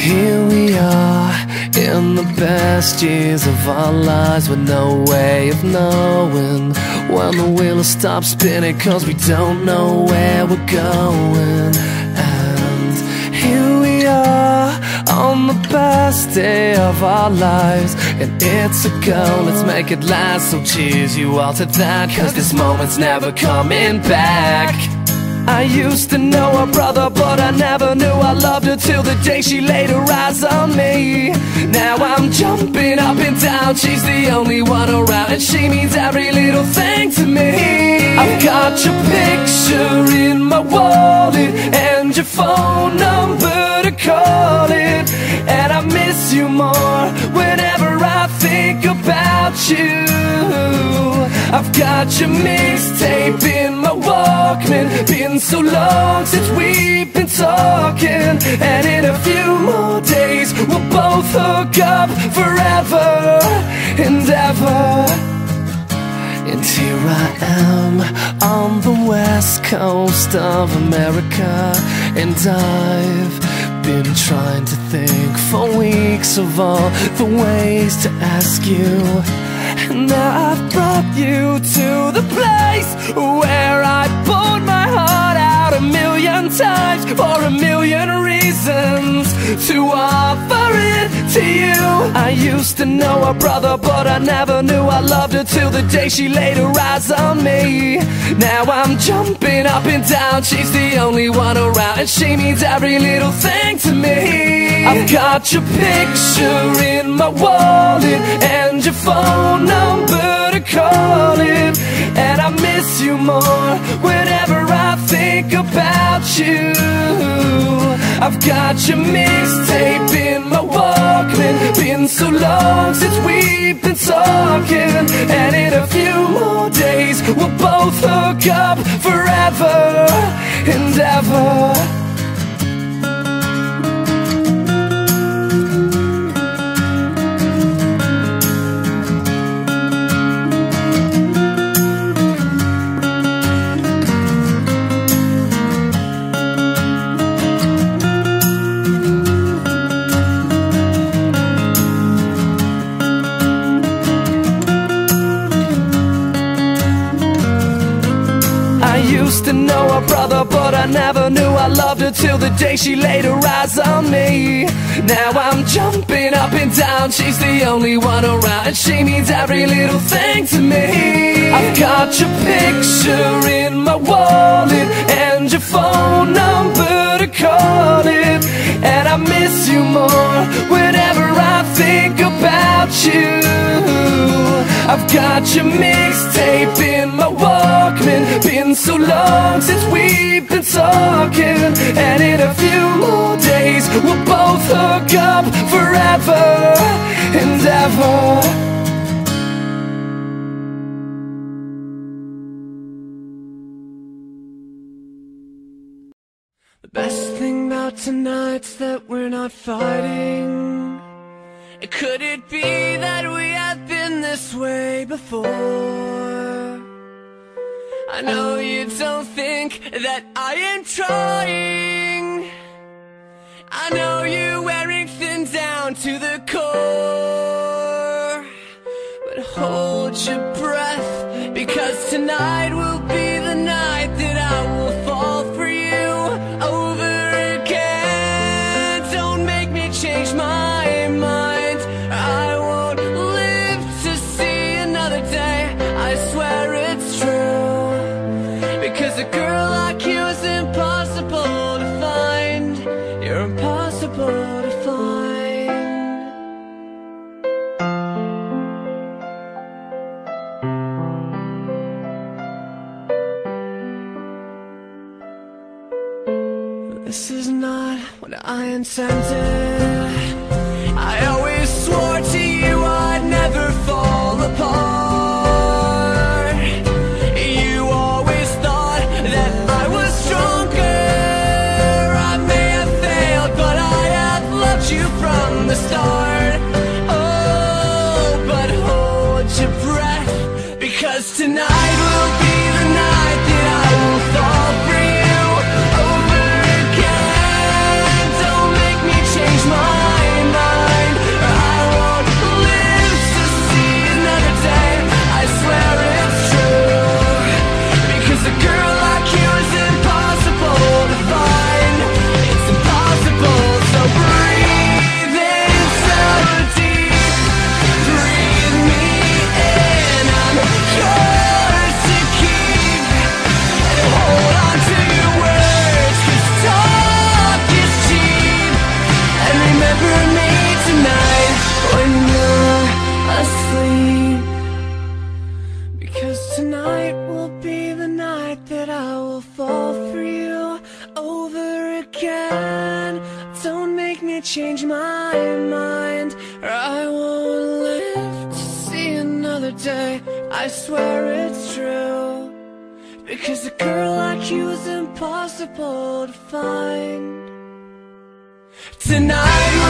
Here we are in the best years of our lives, with no way of knowing when the wheel will stop spinning, 'cause we don't know where we're going. And here we are on the best day of our lives, and it's a go, let's make it last. So cheers you all to that, 'cause this moment's never coming back. I used to know her brother, but I never knew I loved her till the day she laid her eyes on me. Now I'm jumping up and down, she's the only one around, and she means every little thing to me. I've got your picture in my wallet and your phone number to call it, and I miss you more whenever I think about you. I've got your mixtape in my Walkman, been so long since we've been talking, and in a few more days we'll both hook up forever and ever. And here I am on the west coast of America, and I've been trying to think for weeks of all the ways to ask you. And now I've brought you to the place where I poured my heart out a million times for a million reasons to offer it to you. I used to know her brother, but I never knew I loved her till the day she laid her eyes on me. Now I'm jumping up and down, she's the only one around, and she means every little thing to me. I've got your picture in my wallet and your phone number to call it, and I miss you more whenever I think about you. I've got your mixtape in my Walkman, been so long since we've been talking, and in a few more days we'll both hook up forever and ever. I used to know her brother, but I never knew I loved her till the day she laid her eyes on me. Now I'm jumping up and down, she's the only one around, and she means every little thing to me. I've got your picture in my wallet and your phone number to call it, and I miss you more whenever I think about you. I've got your mixtape in my Walkman, been so long since we've been talking, and in a few more days we'll both hook up forever and ever. The best thing about tonight's that we're not fighting. Could it be that we have been this way before? I know you don't think that I am trying. I know you're wearing thin down to the core, but hold your breath, because tonight will be the night that I will fall for you over again. Don't make me change my mind, I won't live to see another day, I swear it's true, because a girl like you is impossible to find. You're impossible to find. This is not what I intended. I always swore to you I'd never fall apart. You always thought that I was stronger. I may have failed, but I have loved you from the start. Oh, but hold your breath, because tonight will be the night that I will fall for you over again. Don't make me change my my mind, or I won't live to see another day. I swear it's true, because a girl like you is impossible to find. Tonight